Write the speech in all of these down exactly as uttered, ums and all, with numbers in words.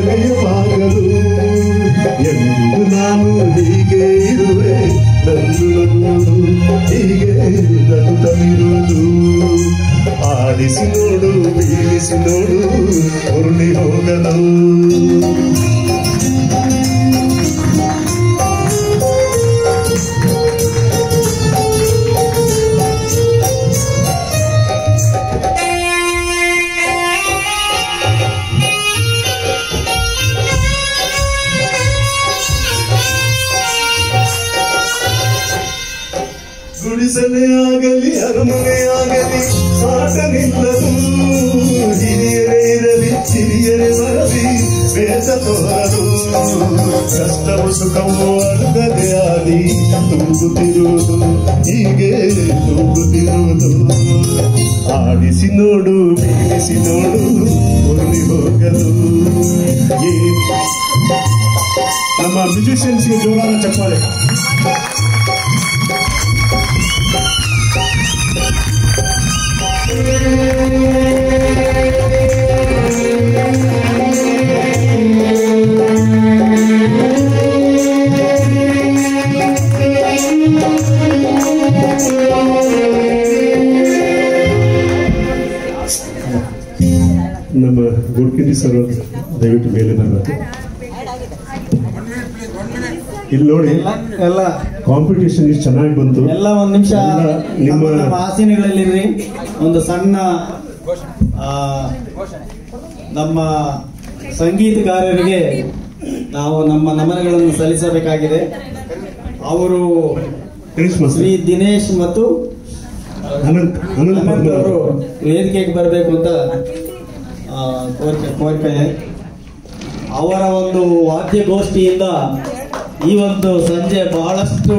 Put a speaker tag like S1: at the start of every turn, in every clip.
S1: ಮನೆಯ ಬಾಗಲು ಎಂದಿಗೂ ನಾನು ಹೀಗೆ ಇರುವೆ ನನ್ನು ನನ್ನದು ಹೀಗೆ ನಗುತ್ತಲಿರುವುದು ಆಡಿಸಿ ನೋಡು ಬೀಳಿಸಿ ನೋಡು ಉರುಳಿ ಹೋಗಲು ಗುಡಿಸಲೇ ಆಗಲಿ ಅರಮನೆ ಆಗಲಿ ಆಟ ನಿಲ್ಲದು ಹಿರಿಯರೇ ಇರಲಿ ಹಿರಿಯರೇ ಬರಲಿ ಬೇಸ ತೋರದು ಕಷ್ಟವು ಸುಖವು ಅರ್ಧದೆ ಆದಿ ತೂಗುತ್ತಿರುವುದು ಹೀಗೆ ತೂಗುತ್ತಿರುವುದು ಆಡಿಸಿ ನೋಡು ಬೀಳಿಸಿ ನೋಡು ಉರುಳಿ ಹೋಗಲು ನಮ್ಮ ಮ್ಯೂಸಿಷಿಯನ್ಸ್ಗೆ ಜೋರಾದ ಚಪ್ಪಾಳೆ ನಮ್ಮ ಗೋಡ್ಕಿಂಡಿ ಸರ್ ದಯವಿಟ್ಟು ಮೇಲೆ ಬರಬೇಕು ಇಲ್ಲಿ ನೋಡಿ
S2: ಎಲ್ಲ
S1: ಕಾಂಪಿಟೇಷನ್ ಇಷ್ಟು ಚೆನ್ನಾಗಿ ಬಂತು
S2: ಎಲ್ಲ ಒಂದ್ ನಿಮಿಷ ನಿಮ್ಮ ಆಸೀನಗಳಲ್ಲಿ ಒಂದು ಸಣ್ಣ ನಮ್ಮ ಸಂಗೀತಗಾರರಿಗೆ ನಾವು ನಮ್ಮ ನಮನಗಳನ್ನು ಸಲ್ಲಿಸಬೇಕಾಗಿದೆ ಅವರು ಶ್ರೀ ದಿನೇಶ್ ಮತ್ತು
S1: ಅನಂತ್
S2: ಅನಂತ್ ಅವರು ವೇದಿಕೆಗೆ ಬರಬೇಕು ಅಂತ ಕೋರಿಕೆ ಕೋರಿಕೆ ಅವರ ಒಂದು ವಾದ್ಯಗೋಷ್ಠಿಯಿಂದ ಈ ಒಂದು ಸಂಜೆ ಬಹಳಷ್ಟು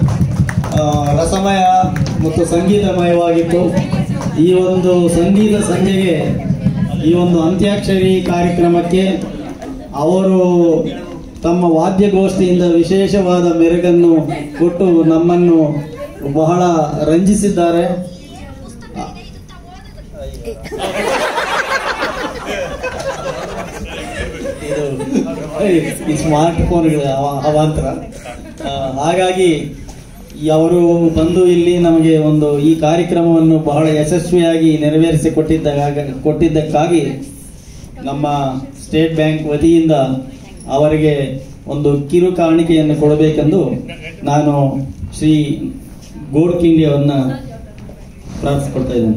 S2: ರಸಮಯ ಮತ್ತು ಸಂಗೀತಮಯವಾಗಿತ್ತು ಈ ಒಂದು ಸಂಗೀತ ಸಂಜೆಗೆ ಈ ಒಂದು ಅಂತ್ಯಾಕ್ಷರಿ ಕಾರ್ಯಕ್ರಮಕ್ಕೆ ಅವರು ತಮ್ಮ ವಾದ್ಯಗೋಷ್ಠಿಯಿಂದ ವಿಶೇಷವಾದ ಮೆರುಗನ್ನು ಕೊಟ್ಟು ನಮ್ಮನ್ನು ಬಹಳ ರಂಜಿಸಿದ್ದಾರೆ ಈ ಸ್ಮಾರ್ಟ್ ಫೋನ್ಗಳ ಅವಾಂತರ ಹಾಗಾಗಿ ಅವರು ಬಂದು ಇಲ್ಲಿ ನಮಗೆ ಒಂದು ಈ ಕಾರ್ಯಕ್ರಮವನ್ನು ಬಹಳ ಯಶಸ್ವಿಯಾಗಿ ನೆರವೇರಿಸಿ ಕೊಟ್ಟಿದ್ದಾಗ ಕೊಟ್ಟಿದ್ದಕ್ಕಾಗಿ ನಮ್ಮ ಸ್ಟೇಟ್ ಬ್ಯಾಂಕ್ ವತಿಯಿಂದ ಅವರಿಗೆ ಒಂದು ಕಿರು ಕಾಣಿಕೆಯನ್ನು ಕೊಡಬೇಕೆಂದು ನಾನು ಶ್ರೀ ಗೋಡ್ಕಿಂಡಿ ಅವರನ್ನ ಪ್ರಾರ್ಥಿಸಿಕೊಳ್ತಾ ಇದ್ದೇನೆ.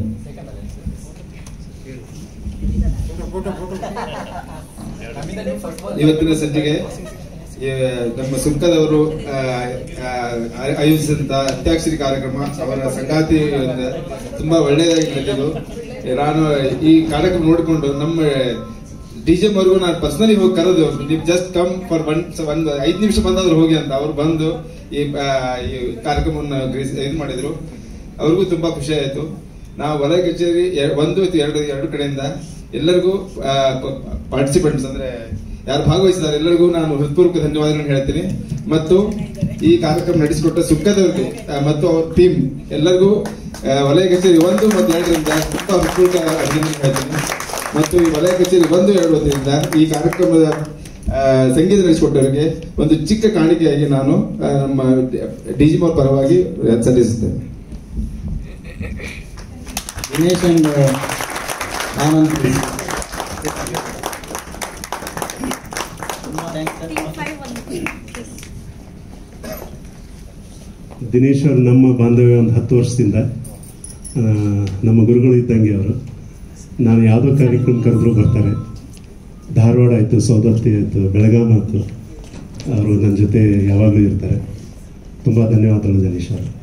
S3: ಇವತ್ತಿನ ಸಂಜೆಗೆ ನಮ್ಮ ಸುಂಕದವರು ಆಯೋಜಿಸಿದಂತ ಅಂತ್ಯಾಕ್ಷರಿ ಕಾರ್ಯಕ್ರಮ ಅವರ ಸಂಗಾತಿ ತುಂಬಾ ಒಳ್ಳೆಯದಾಗಿ ನಡೆದಿದ್ದು. ನಾನು ಈ ಕಾರ್ಯಕ್ರಮ ನೋಡಿಕೊಂಡು ನಮ್ಮ ಡಿಜೆಮ್ ಅವ್ರಿಗೂ ನಾನು ಪರ್ಸನಲಿ ಹೋಗಿ ಕರೆದು ನೀವು ಜಸ್ಟ್ ಕಮ್ ಫಾರ್ ಒನ್ ಒಂದು ಐದು ನಿಮಿಷ ಬಂದಾದ್ರು ಹೋಗಿ ಅಂತ ಅವ್ರು ಬಂದು ಈ ಕಾರ್ಯಕ್ರಮವನ್ನು ಇದು ಮಾಡಿದ್ರು. ಅವ್ರಿಗೂ ತುಂಬಾ ಖುಷಿ ಆಯ್ತು. ನಾವು ವಲಯ ಕಚೇರಿ ಒಂದು ಎರಡು ಎರಡು ಕಡೆಯಿಂದ ಎಲ್ಲರಿಗೂ ಪಾರ್ಟಿಸಿಪೆಂಟ್ಸ್ ಅಂದ್ರೆ ಯಾರು ಭಾಗವಹಿಸಿದ್ದಾರೆ ಎಲ್ಲರಿಗೂ ನಾನು ಹೃತ್ಪೂರ್ವಕ ಧನ್ಯವಾದಗಳನ್ನು ಹೇಳ್ತೀನಿ. ಮತ್ತು ಈ ಕಾರ್ಯಕ್ರಮ ನಡೆಸಿಕೊಟ್ಟ ಸುಖದವ್ರಿಗೆ ಮತ್ತು ಅವ್ರ ಟೀಮ್ ಎಲ್ಲರಿಗೂ ವಲಯ ಕಚೇರಿ ಒಂದು ಮತ್ತು ಎರಡರಿಂದ ತುಂಬಾ ಹೃತ್ಪೂರ್ವಕ ಅಭಿನಂದನೆ ಹೇಳ್ತೀನಿ. ಮತ್ತು ಈ ವಲಯ ಕಚೇರಿ ಒಂದು ಎರಡು ವತಿಯಿಂದ ಈ ಕಾರ್ಯಕ್ರಮದ ಸಂಗೀತ ನಡೆಸಿಕೊಟ್ಟವರಿಗೆ ಒಂದು ಚಿಕ್ಕ ಕಾಣಿಕೆಯಾಗಿ ನಾನು ನಮ್ಮ ಡಿಜಿಮ್ ಅವ್ರ ಪರವಾಗಿ ಸಲ್ಲಿಸುತ್ತೇನೆ.
S2: ದಿನೇಶ್ ಅಂಡ್ ಆನಂದ್
S1: ದಿನೇಶ್ ಅವರು ನಮ್ಮ ಬಾಂಧವ್ಯ ಒಂದು ಹತ್ತು ವರ್ಷದಿಂದ ನಮ್ಮ ಗುರುಗಳು ಇದ್ದಂಗೆ ಅವರು. ನಾನು ಯಾವುದೋ ಕಾರ್ಯಕ್ರಮ ಕರೆದ್ರು ಬರ್ತಾರೆ. ಧಾರವಾಡ ಆಯಿತು, ಸೌದತ್ತಿ ಆಯಿತು, ಬೆಳಗಾಂ ಆಯಿತು, ಅವರು ನನ್ನ ಜೊತೆ ಯಾವಾಗಲೂ ಇರ್ತಾರೆ. ತುಂಬ ಧನ್ಯವಾದಗಳು ದಿನೇಶ್ ಅವರು.